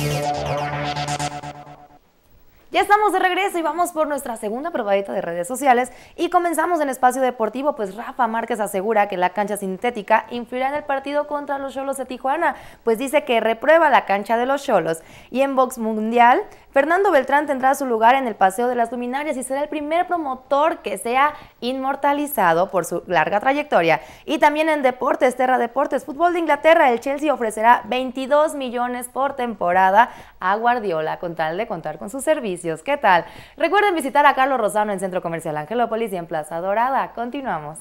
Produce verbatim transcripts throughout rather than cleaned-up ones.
Ya estamos de regreso y vamos por nuestra segunda probadita de redes sociales y comenzamos en Espacio Deportivo, pues Rafa Márquez asegura que la cancha sintética influirá en el partido contra los Xolos de Tijuana, pues dice que reprueba la cancha de los Xolos. Y en box mundial, Fernando Beltrán tendrá su lugar en el Paseo de las Luminarias y será el primer promotor que sea inmortalizado por su larga trayectoria. Y también en Deportes, Terra Deportes, fútbol de Inglaterra, el Chelsea ofrecerá veintidós millones por temporada a Guardiola con tal de contar con sus servicios. ¿Qué tal? Recuerden visitar a Carlos Rosano en Centro Comercial Angelópolis y en Plaza Dorada. Continuamos.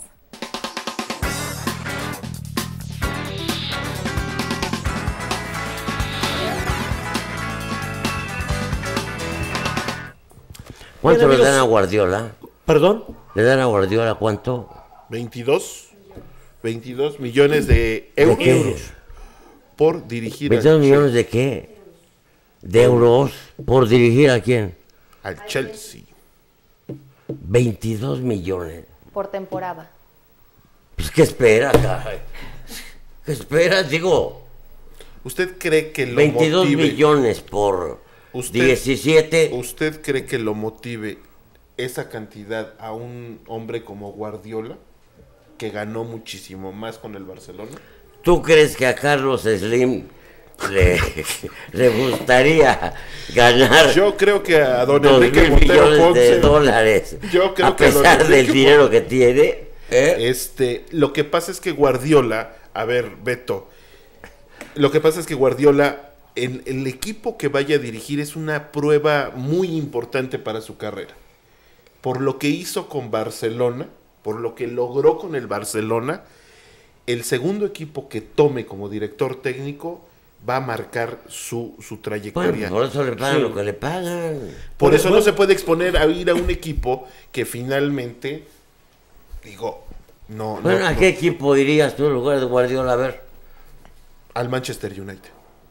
¿Cuánto le dan a Guardiola? ¿Perdón? ¿Le dan a Guardiola cuánto? veintidós, veintidós millones de euros ¿De por dirigir ¿veintidós al millones de qué? ¿De euros? ¿Por dirigir a quién? Al Chelsea. veintidós millones. Por temporada. Pues, ¿qué espera, caray? ¿Qué espera? Digo, ¿Usted cree que lo veintidós motive? millones por Usted, diecisiete. ¿Usted cree que lo motive esa cantidad a un hombre como Guardiola, que ganó muchísimo más con el Barcelona? ¿Tú crees que a Carlos Slim le, le gustaría ganar Yo creo que a don dos Enrique mil Montero millones Ponce, de dólares? yo creo a que a don pesar del Enrique dinero que tiene. ¿eh? Este, lo que pasa es que Guardiola, a ver, Beto, lo que pasa es que Guardiola, en el equipo que vaya a dirigir es una prueba muy importante para su carrera. Por lo que hizo con Barcelona, por lo que logró con el Barcelona, el segundo equipo que tome como director técnico va a marcar su, su trayectoria. Bueno, por eso le pagan Sí. lo que le pagan. Por eso bueno. no se puede exponer a ir a un equipo que finalmente, digo, no... Bueno, no, ¿a no, qué equipo irías tú en lugar de Guardiola? A ver. al Manchester United.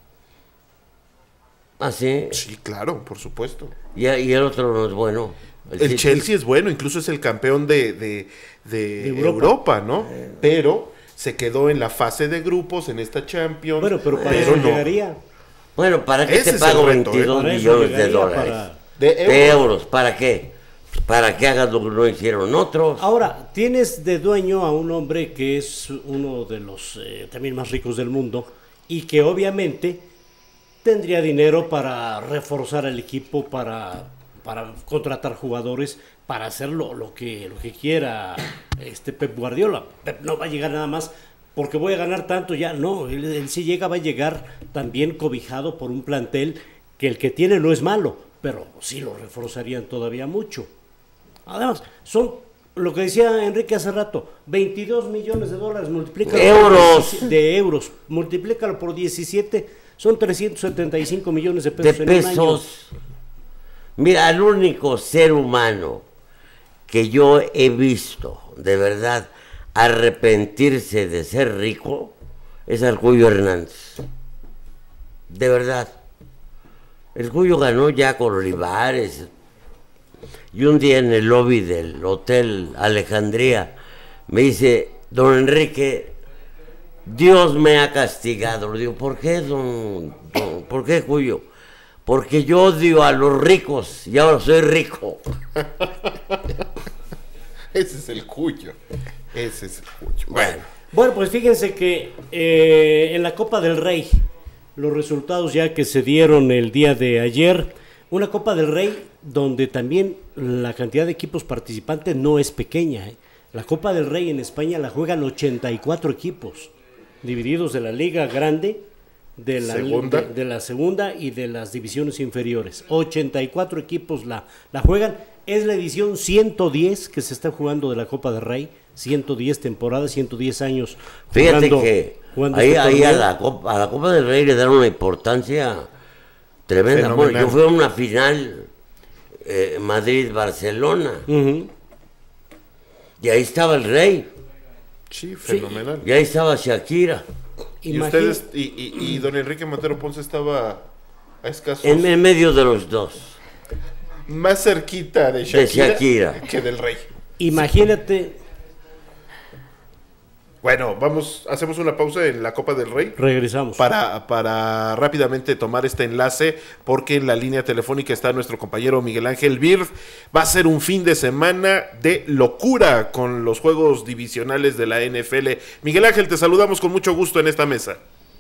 ¿Ah, sí? Sí, claro, por supuesto. Y, y el otro no es bueno. El, City. Chelsea es bueno, incluso es el campeón de, de, de De Europa. Europa. ¿no? Pero se quedó en la fase de grupos, en esta Champions. Bueno, pero para pero eso no. llegaría. Bueno, ¿para qué Ese te es pago el reto, ¿eh? veintidós Para eso millones de llegaría, dólares? para- De De euros. euros, ¿para qué? Para que hagas lo que no hicieron otros. Ahora, tienes de dueño a un hombre que es uno de los eh, también más ricos del mundo y que obviamente tendría dinero para reforzar el equipo, para, para contratar jugadores, para hacer lo, lo que, lo que quiera este Pep Guardiola. Pep no va a llegar nada más porque voy a ganar tanto ya, no, él, él si llega va a llegar también cobijado por un plantel que el que tiene no es malo, pero sí lo reforzarían todavía mucho. Además, son lo que decía Enrique hace rato, veintidós millones de dólares, multiplícalo Euros. por de euros, multiplícalo por diecisiete, son trescientos setenta y cinco millones de De pesos en un año. pesos. Mira, el único ser humano que yo he visto, de verdad, arrepentirse de ser rico, es Arcullo Hernández. De verdad. El Cuyo ganó ya con Olivares. Y un día en el lobby del Hotel Alejandría me dice, don Enrique, Dios me ha castigado. Le digo, ¿por qué, don, don por qué, Cuyo? Porque yo odio a los ricos y ahora soy rico. Ese es el Cuyo. Ese es el Cuyo. Bueno, Bueno, pues fíjense que eh, en la Copa del Rey, los resultados ya que se dieron el día de ayer, una Copa del Rey donde también la cantidad de equipos participantes no es pequeña. ¿eh? La Copa del Rey en España la juegan ochenta y cuatro equipos, divididos de la Liga Grande, de la Segunda. de, de la segunda y de las divisiones inferiores. ochenta y cuatro equipos la, la juegan. Es la edición ciento diez que se está jugando de la Copa del Rey, ciento diez temporadas, ciento diez años. Fíjate jugando- que jugando ahí, este ahí a, torneo. la Copa, a la Copa del Rey le dan una importancia tremenda. Bueno, Fenomenal. yo fui a una final eh, Madrid-Barcelona Ujú. y ahí estaba el Rey sí, fenomenal. y ahí estaba Shakira. Y Imagín- ustedes, y, y, y don Enrique Montero Ponce estaba a escasos, En, en medio de los dos. más cerquita de Shakira, Shakira. que del Rey. Imagínate, Bueno, vamos, hacemos una pausa en la Copa del Rey. Regresamos. Para, para rápidamente tomar este enlace, porque en la línea telefónica está nuestro compañero Miguel Ángel Bird. Va a ser un fin de semana de locura con los juegos divisionales de la N F L. Miguel Ángel, te saludamos con mucho gusto en esta mesa.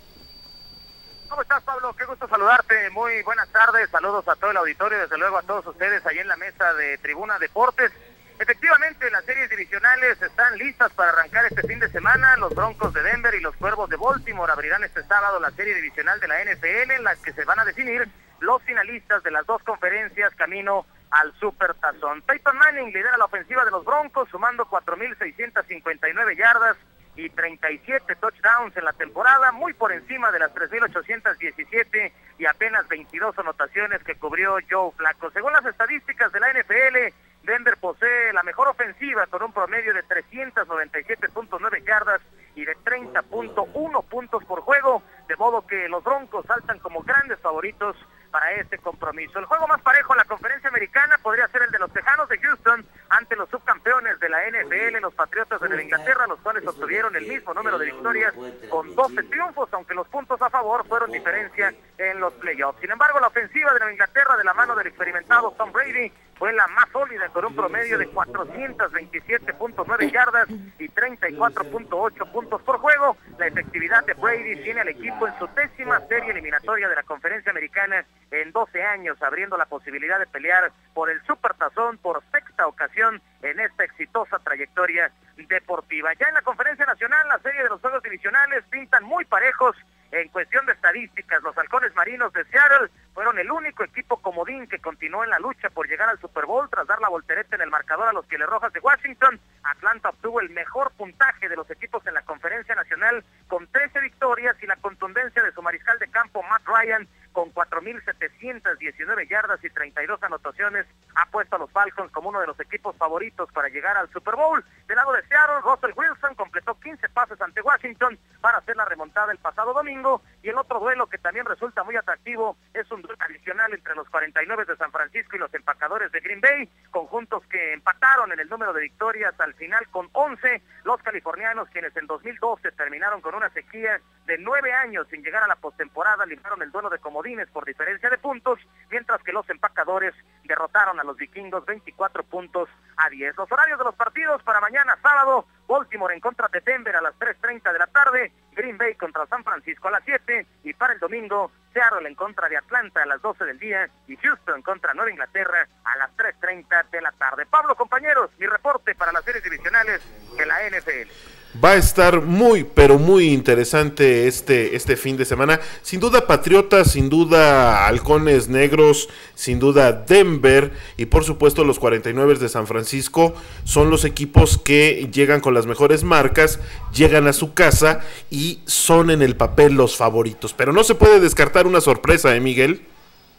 ¿Cómo estás, Pablo? Qué gusto saludarte. Muy buenas tardes. Saludos a todo el auditorio, desde luego a todos ustedes ahí en la mesa de Tribuna Deportes. Efectivamente, las series divisionales están listas para arrancar este fin de semana. Los Broncos de Denver y los Cuervos de Baltimore abrirán este sábado la serie divisional de la N F L, en la que se van a definir los finalistas de las dos conferencias camino al Super Tazón. Peyton Manning lidera la ofensiva de los Broncos, sumando cuatro mil seiscientas cincuenta y nueve yardas y treinta y siete touchdowns en la temporada, muy por encima de las tres mil ochocientas diecisiete y apenas veintidós anotaciones que cubrió Joe Flacco. Según las estadísticas de la N F L, Denver posee la mejor ofensiva con un promedio de trescientos noventa y siete punto nueve yardas y de treinta punto uno puntos por juego, de modo que los Broncos saltan como grandes favoritos para este compromiso. El juego más parejo en la conferencia americana podría ser el de los Tejanos de Houston ante los subcampeones de la N F L, los Patriotas de Nueva Inglaterra, los cuales obtuvieron el mismo número de victorias con doce triunfos, aunque los puntos a favor fueron diferencia en los playoffs. Sin embargo, la ofensiva de Nueva Inglaterra, de la mano del experimentado Tom Brady, fue la más sólida con un promedio de cuatrocientos veintisiete punto nueve yardas y treinta y cuatro punto ocho puntos por juego. La efectividad de Brady tiene al equipo en su décima serie eliminatoria de la conferencia americana en doce años, abriendo la posibilidad de pelear por el Supertazón por sexta ocasión en esta exitosa trayectoria deportiva. Ya en la conferencia nacional, la serie de los juegos divisionales pintan muy parejos. En cuestión de estadísticas, los Halcones Marinos de Seattle fueron el único equipo comodín que continuó en la lucha por llegar al Super Bowl tras dar la voltereta en el marcador a los Pieles Rojas de Washington. Atlanta obtuvo el mejor puntaje de los equipos en la conferencia nacional con trece victorias y la contundencia de su mariscal de campo Matt Ryan con cuatro mil setecientas diecinueve yardas y treinta y dos anotaciones ha puesto a los Falcons como uno de los equipos favoritos para llegar al Super Bowl. Del lado de Seattle, Russell Wilson completó quince pases ante Washington para hacer la remontada el pasado domingo, y el otro duelo que también resulta muy atractivo es un duelo adicional entre los cuarenta y nueve de San Francisco y los Empacadores de Green Bay, conjuntos que empataron en el número de victorias al final con once. Los californianos, quienes en dos mil doce terminaron con una sequía de nueve años sin llegar a la postemporada, libraron el duelo de comodines por diferencia de puntos, mientras que los Empacadores derrotaron a los vikingos veinticuatro puntos a diez. Los horarios de los partidos para mañana sábado: Baltimore en contra de Denver a las tres treinta de la tarde, Green Bay contra San Francisco a las siete, y para el domingo, Seattle en contra de Atlanta a las doce del día y Houston contra Nueva Inglaterra a las tres treinta de la tarde. Pablo, compañeros, mi reporte para las series divisionales de la N F L. Va a estar muy, pero muy interesante este, este fin de semana. Sin duda Patriotas, sin duda Halcones Negros, sin duda Denver y por supuesto los cuarenta y nueve de San Francisco son los equipos que llegan con las mejores marcas, llegan a su casa y son en el papel los favoritos. Pero no se puede descartar una sorpresa, ¿eh, Miguel?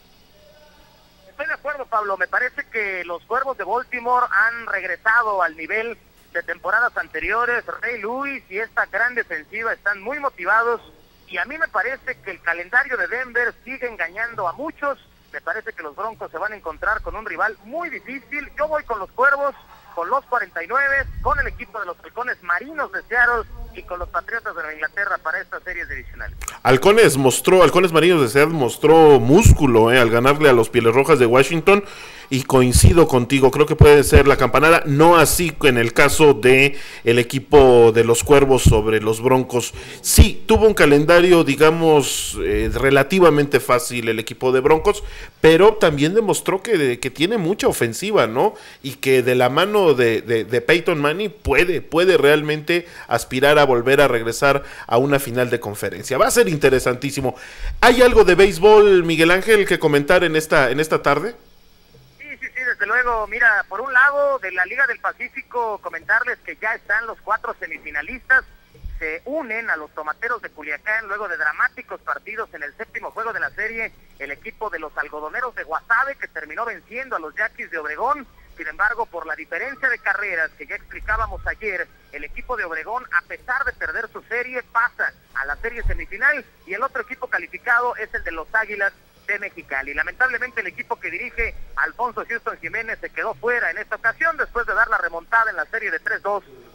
Estoy de acuerdo, Pablo. Me parece que los Cuervos de Baltimore han regresado al nivel de temporadas anteriores. Ray Lewis y esta gran defensiva están muy motivados, y a mí me parece que el calendario de Denver sigue engañando a muchos. Me parece que los Broncos se van a encontrar con un rival muy difícil. Yo voy con los Cuervos, con los cuarenta y nueve, con el equipo de los Halcones Marinos de Seattle y con los Patriotas de Nueva Inglaterra para estas series divisionales. Halcones mostró, Halcones Marinos de Seattle mostró músculo eh, al ganarle a los Pieles Rojas de Washington, y coincido contigo, creo que puede ser la campanada, no así en el caso de el equipo de los Cuervos sobre los Broncos. Sí, tuvo un calendario, digamos, eh, relativamente fácil el equipo de Broncos, pero también demostró que, que tiene mucha ofensiva, ¿no? Y que de la mano de, de, de Peyton Manning puede, puede realmente aspirar a volver a regresar a una final de conferencia. Va a ser interesantísimo. ¿Hay algo de béisbol, Miguel Ángel, que comentar en esta, en esta tarde? Desde luego, mira, por un lado, de la Liga del Pacífico, comentarles que ya están los cuatro semifinalistas, se unen a los Tomateros de Culiacán luego de dramáticos partidos en el séptimo juego de la serie, el equipo de los Algodoneros de Guasave, que terminó venciendo a los Yaquis de Obregón. Sin embargo, por la diferencia de carreras que ya explicábamos ayer, el equipo de Obregón, a pesar de perder su serie, pasa a la serie semifinal, y el otro equipo calificado es el de los Águilas de Mexicali. Lamentablemente el equipo que dirige Alfonso Houston Jiménez se quedó fuera en esta ocasión después de dar la remontada en la serie de tres dos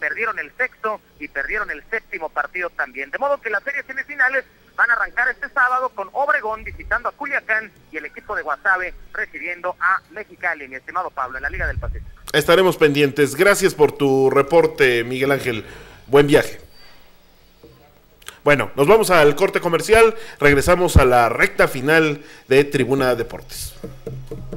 perdieron el sexto y perdieron el séptimo partido también. De modo que las series semifinales van a arrancar este sábado con Obregón visitando a Culiacán y el equipo de Guasave recibiendo a Mexicali, mi estimado Pablo, en la Liga del Pacífico. Estaremos pendientes. Gracias por tu reporte, Miguel Ángel. Buen viaje. Bueno, nos vamos al corte comercial. Regresamos a la recta final de Tribuna Deportes.